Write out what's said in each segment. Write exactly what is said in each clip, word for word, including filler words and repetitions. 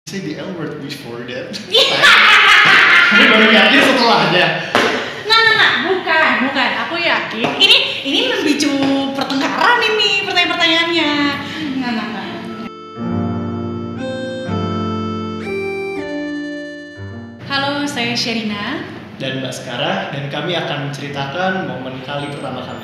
Say the L word before that. Kamu baru yakin setelahnya. Nah, nah, nah, bukan, bukan. Aku yakin. Ini, ini memicu pertengkaran ini pertanyaan-pertanyaannya. Nah, nah, nah. Halo, saya Sherina Dan Mbak Skara, dan kami akan menceritakan momen kali pertama kami.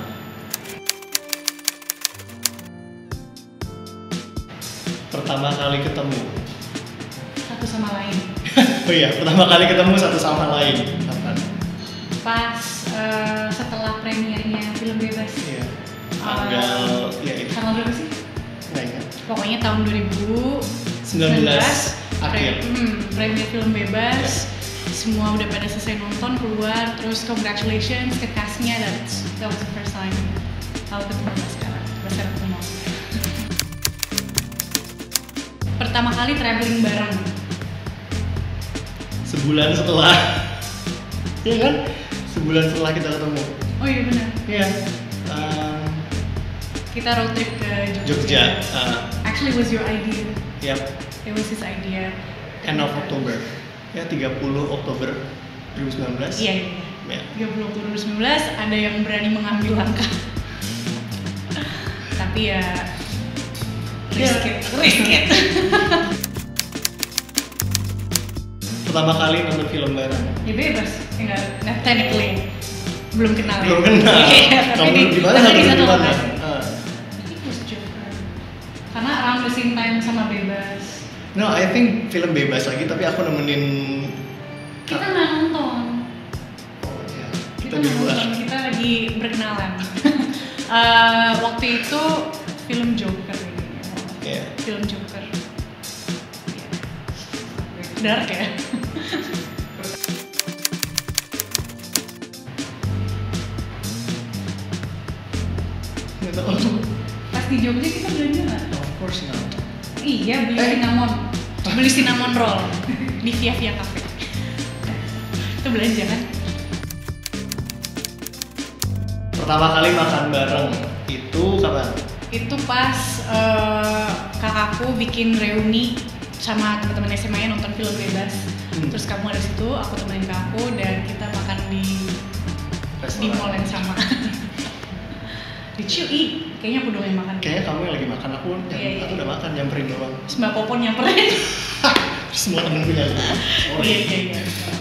Pertama kali ketemu. satu sama lain. Oh iya, pertama kali ketemu satu sama lain. Kapan? Pas uh, setelah premiernya Film Bebas. Iya. Tanggal, uh, ya itu. Tanggal berapa sih? Nggak ingat. Pokoknya tahun dua ribu sembilan belas akhir. Pre- hmm, premier Film Bebas. Ya. Semua udah pada selesai nonton, keluar, terus congratulations ke castnya. That's, that was the first time aku ketemu Mbak Skara. Mbak Skara ketemu. Pertama kali traveling bareng. Sebulan setelah, iya kan? Sebulan setelah kita ketemu. Oh iya benar. Iya. Um, kita road trip ke Jogja. Jogja. Uh, Actually it was your idea. Yep. It was his idea. End of October. Ya, tiga puluh Oktober dua ribu sembilan belas. Iya, iya. Ya. tiga puluh Oktober dua ribu sembilan belas ada yang berani mengambil langkah. Tapi ya risk it, risk it. Pertama kali nonton film bareng. Ya bebas, enggak, enggak technically belum kenal ya. Belum kenal. Iya, tapi Kamu di gimana? tapi di Kamu satu gimana? lokasi. Uh. Ini was Joker. Karena around the same time sama bebas. No, I think film bebas lagi, tapi aku nemenin. Kita nggak nonton. Oh iya. Kita Kita di nggak luar. nonton, kita lagi berkenalan. uh, waktu itu film Joker ini. Yeah. Film Joker. Dark ya. Nggak tahu. Pas di Jogja kita belanja nggak? Of course not. Iya, beli Eh. cinnamon, beli cinnamon roll di Via Via Cafe. Itu belanja kan? Pertama kali makan bareng itu kapan? Itu pas uh, kakakku bikin reuni sama teman-teman S M A nonton film bebas. Hmm. Terus kamu ada situ, aku temenin kakakku dan kita makan di Restoran. di mall yang sama. Di Cui, kayaknya aku doang yang makan. Kayaknya kamu yang lagi makan, aku yang, Iya, iya. aku udah makan, nyamperin doang. Terus Mbak Popon nyamperin. Terus semua temen punya aku. Oh, Iya iya iya.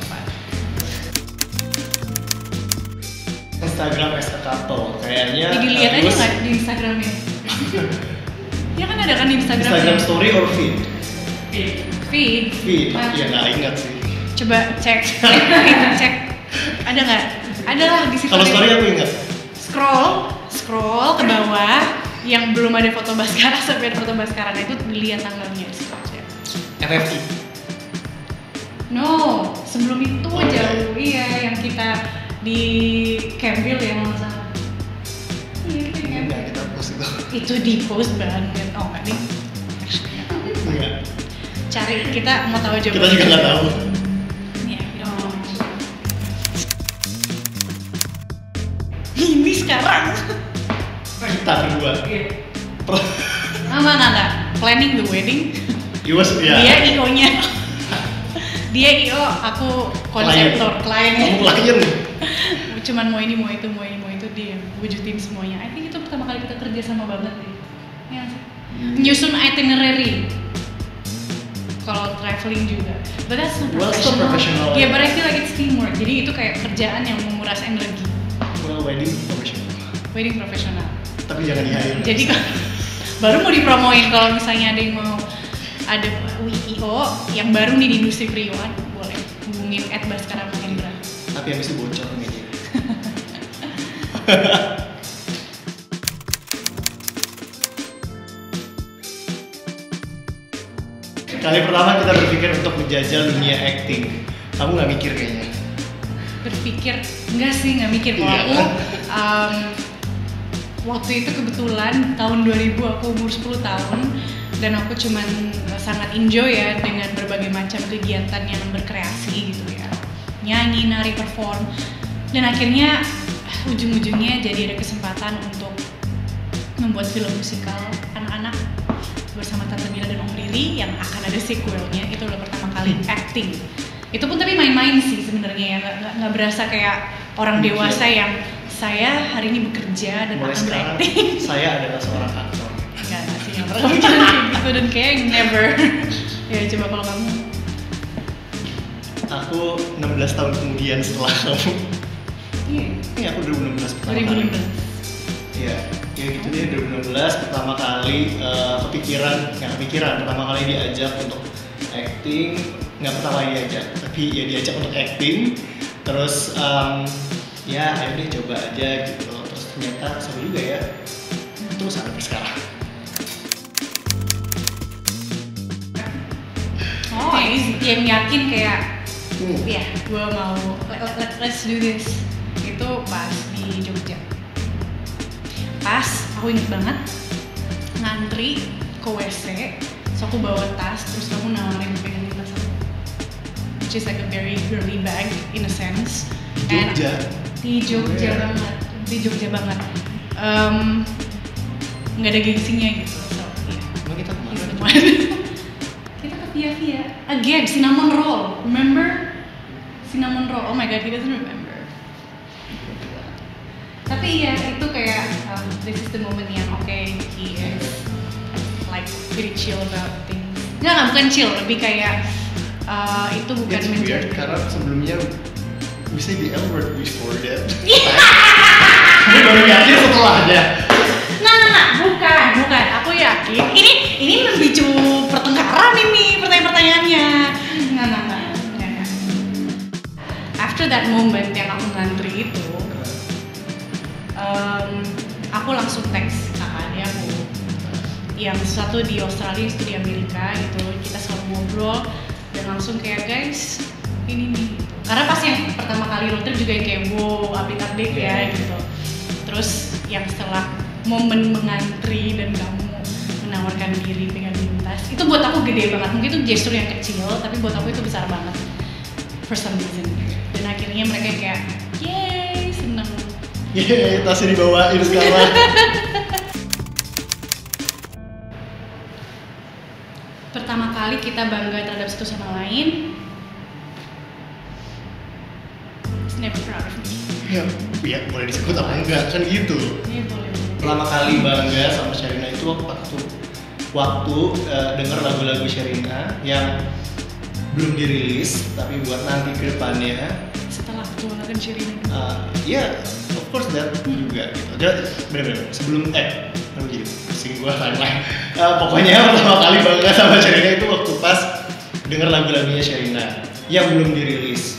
Instagram as a couple, kayaknya. Jadi lihat aja terus- nggak di Instagramnya? Ya kan ada kan di Instagram. Instagram story or feed? Feed. Feed, Nah, ya nggak ingat sih. coba cek, cek. Ada nggak? Ada lah di situ. Kalau story aku ingat. Scroll, scroll ke bawah yang belum ada foto Baskara sampai ada foto Baskara, nah itu dilihat tanggalnya di situ aja. F F I. No, sebelum itu Oh, jauh, iya yang kita di Campbell ya nggak salah. Iya kita di Campbell. Enggak, kita post itu. Itu di post banget. Oh nggak nih. Enggak. Cari, kita mau tahu aja. Kita juga nggak tahu. Iya, oh. Ini sekarang. Kita berdua. Pro- Enggak, enggak, enggak. Planning the wedding. You was, ya. Dia I O-nya. Dia I O, aku konseptor, kliennya. Kamu klien. Cuman mau ini, mau itu, mau ini, mau itu, dia wujudin semuanya. I think itu pertama kali kita kerja sama banget deh. Ya, nggak sih? Nyusun itinerary. Kalau traveling juga. But that's not Well, it's not professional. professional. Yeah, but I feel like it's teamwork. Jadi itu kayak kerjaan yang menguras energi. Well, wedding professional. Wedding profesional. Tapi jangan di hire. Jadi baru mau dipromoin kalau misalnya ada yang mau ada I O yang baru nih di industri periuan, boleh hubungin at Baskara Mahendra. Tapi habis itu bocor ke media. Kali pertama kita berpikir untuk menjajal dunia acting. Kamu nggak mikir kayaknya? Berpikir enggak sih, nggak mikir kalau Iya. aku um, waktu itu kebetulan tahun dua ribu aku umur sepuluh tahun dan aku cuman sangat enjoy ya dengan berbagai macam kegiatan yang berkreasi gitu ya, nyanyi, nari, perform, dan akhirnya ujung-ujungnya jadi ada kesempatan untuk membuat film musikal anak-anak bersama Tante Mila dan Om Riri yang akan ada sequelnya. Itu udah pertama kali acting. Itu pun tapi main-main sih sebenarnya ya, nggak nggak berasa kayak orang dewasa yang saya hari ini bekerja dan Mulai akan sekarang berakting. saya adalah seorang aktor. Enggak enggak sih, nggak pernah mikirin kayak gitu dan kayak never. Ya coba kalau kamu. Aku enam belas tahun kemudian setelah kamu. Iya. Ini aku dua ribu enam belas pertama dua ribu enam belas. kali. Iya, ya gitu deh dua ribu enam belas pertama kali uh, kepikiran, nggak kepikiran, pertama kali diajak untuk acting, nggak pertama kali diajak, tapi ya diajak untuk acting, terus um, ya ayo deh coba aja gitu, terus ternyata seru juga ya, terus sampai sekarang. Oh, ini yang yakin kayak, Hmm. ya, gue mau let, let, let's do this. Itu pas di Jogja. Pas, aku inget banget ngantri ke W C, so aku bawa tas, terus kamu nawarin pengen tas aku, which is like a very girly bag in a sense. Jogja. And di Jogja Oh, yeah. banget, di Jogja banget. Um, nggak ada gengsinya gitu, so yeah. Emang kita kemana? It's the one. Kita ke Via Via again, cinnamon roll, remember? Cinnamon roll, oh my god, he doesn't remember. Tapi ya itu kayak um, this is the moment yang oke, okay, he is like pretty chill about things. Nggak, nggak bukan chill, lebih kayak uh, itu bukan It's weird menjadi. karena sebelumnya bisa di L word before that. Ini baru yakin setelahnya. Nah, nah, nah, bukan, bukan. Aku yakin ini ini memicu pertengkaran ini pertanyaan-pertanyaannya. Nah, nah, nah, nah, nah. After that moment yang aku ngantri itu, um, aku langsung teks kakak dia aku yang satu di Australia, satu di Amerika gitu. Kita selalu ngobrol dan langsung kayak guys ini nih. Gitu. Karena pas yang pertama kali road trip juga yang kayak wow update-update ya gitu. Terus yang setelah momen mengantri dan kamu menawarkan diri pengen lintas itu buat aku gede banget. Mungkin itu gestur yang kecil tapi buat aku itu besar banget for some reason. Dan akhirnya mereka kayak yeay seneng. Yeay, tasnya dibawain sekarang. Pertama kali kita bangga terhadap satu sama lain. It's never proud of me. Ya, ya boleh disebut apa enggak kan gitu. Iya boleh. Pertama kali bangga sama Sherina itu waktu waktu uh, denger lagu-lagu Sherina yang belum dirilis tapi buat nanti ke depannya. Setelah keluarkan Sherina. Uh, ya, of course that juga gitu. Jadi bener-bener sebelum eh aku jadi pusing gua timeline. Uh, pokoknya pertama kali bangga sama Sherina itu waktu pas denger lagu-lagunya Sherina yang belum dirilis.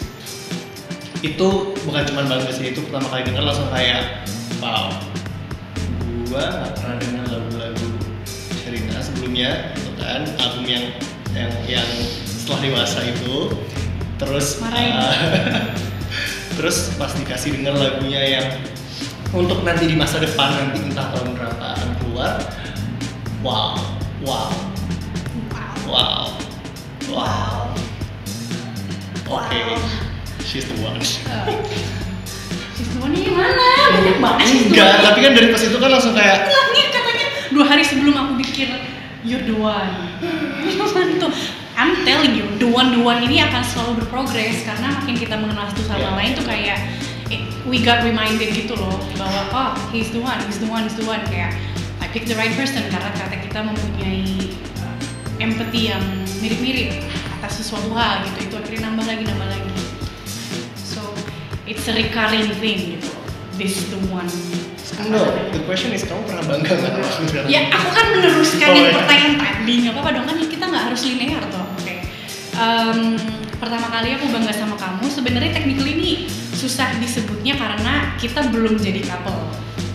Itu bukan cuma bangga sih, itu pertama kali denger langsung kayak wow, gua nggak pernah denger lagu-lagu Sherina sebelumnya gitu kan, album yang yang yang setelah dewasa itu. Terus uh, terus pas dikasih denger lagunya yang untuk nanti di masa depan, nanti entah tahun berapa akan keluar, wow wow wow wow oke okay. She's the one. She's the one ini mana? Banyak banget she's the Enggak, one. tapi kan dari pas itu kan langsung kayak Katanya, katanya dua hari sebelum aku pikir you're the one. Tuh, I'm telling you, the one the one ini akan selalu berprogres karena makin kita mengenal satu sama Yeah. lain tuh kayak eh, we got reminded gitu loh bahwa oh he's the one, he's the one, he's the one kayak I pick the right person karena kata kita mempunyai uh, empathy yang mirip-mirip atas sesuatu hal gitu. Itu akhirnya nambah lagi nambah lagi. So it's a recurring thing gitu. This is the one. no, the question is kamu pernah bangga nggak sama aku sekarang? Ya aku kan meneruskan Oh, yang ya. pertanyaan tadi, nggak apa-apa dong kan kita nggak harus linear toh. Oke. Um, pertama kali aku bangga sama kamu. Sebenarnya technically ini susah disebutnya karena kita belum jadi couple.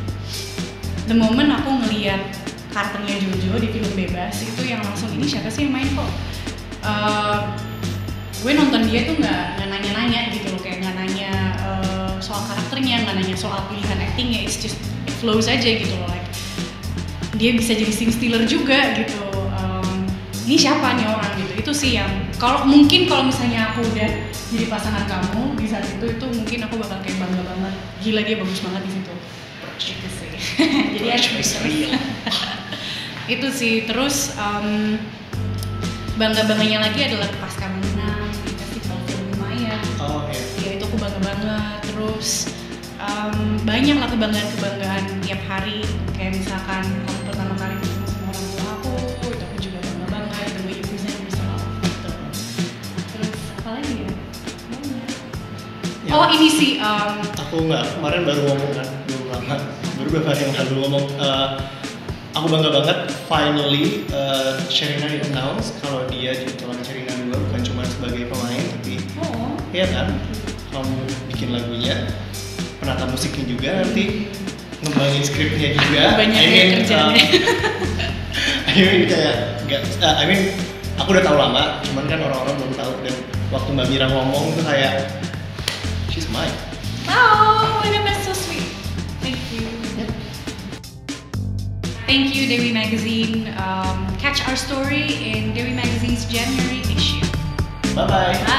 The moment aku ngelihat karakternya Jojo di film Bebas itu yang langsung ini siapa sih yang main kok? Uh, gue nonton dia tuh nggak nggak nanya-nanya gitu loh, kayak nggak nanya uh, soal karakternya, nggak nanya soal pilihan actingnya, it's just it flows aja gitu loh, like dia bisa jadi scene stealer juga gitu. Um, ini siapa nih orang gitu, itu sih yang kalau mungkin kalau misalnya aku udah jadi pasangan kamu di saat itu itu mungkin aku bakal kayak bangga banget, gila dia bagus banget di situ. Gitu sih. Jadi ya Itu sih, terus um, bangga-bangganya lagi adalah pasca menang di festival film Maya. Oh iya. Ya itu aku bangga banget. Terus um, banyak lah kebanggaan-kebanggaan tiap hari. Kayak misalkan kamu pertama kali ketemu sama orang tua aku, itu aku juga bangga banget. The way you present yourself gitu. Terus apa lagi ya? Banyak. Ya. Oh ini sih. Um, Aku nggak, kemarin baru ngomong kan, belum lama, baru beberapa hari yang lalu ngomong. Uh, aku bangga banget, finally uh, Sherina announce kalau dia jadi tolong Sherina dua bukan cuma sebagai pemain, tapi oh. ya kan, kamu bikin lagunya, penata musiknya juga nanti, ngembangin skripnya juga. Banyak I mean, ya kerjanya. Uh, I mean kayak nggak, uh, I mean aku udah tahu lama, cuman kan orang-orang belum tahu, dan waktu Mbak Mira ngomong tuh kayak she's mine. Oh, my God, that's so sweet. Thank you. Yep. Thank you, Dewi Magazine. Um, catch our story in Dewi Magazine's January issue. Bye bye.